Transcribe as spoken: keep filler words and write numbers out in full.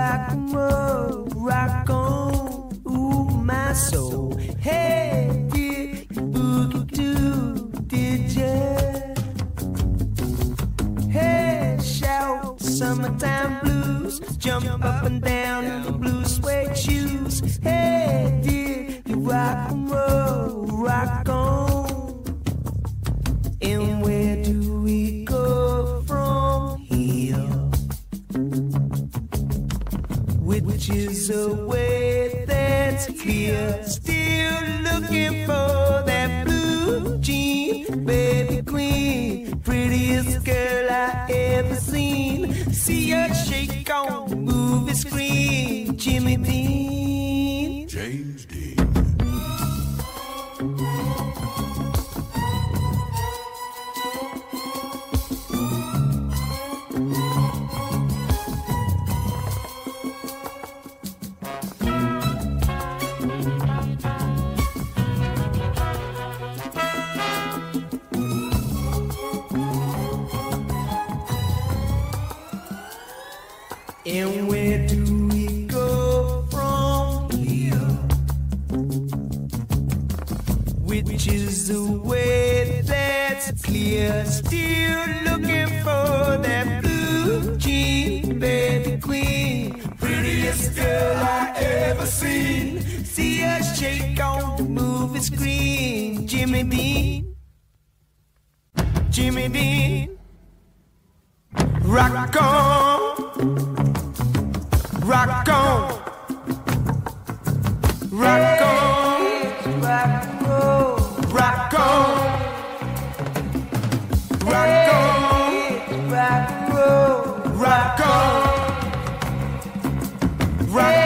rock and roll, rock on, ooh, my soul. Hey, did you boogie too, did ya? Hey, shout summertime blues, jump up and down in the blue suede shoes. Hey, did you rock and roll, rock on? And where do we go from here? Which is a way that's clear. Still looking for that blue jean, baby queen, prettiest girl I ever seen. See her shake on the movie screen. Jimmy Dean, James Dean. and where do we go from here? Which is the way that's clear. Still looking for that blue jean, baby queen, prettiest girl I ever seen. See her shake on the movie screen. Jimmy Dean, Jimmy Dean, rock on, rock on, rock on, rock and roll, rock on, rock on, rock and roll, rock on, rock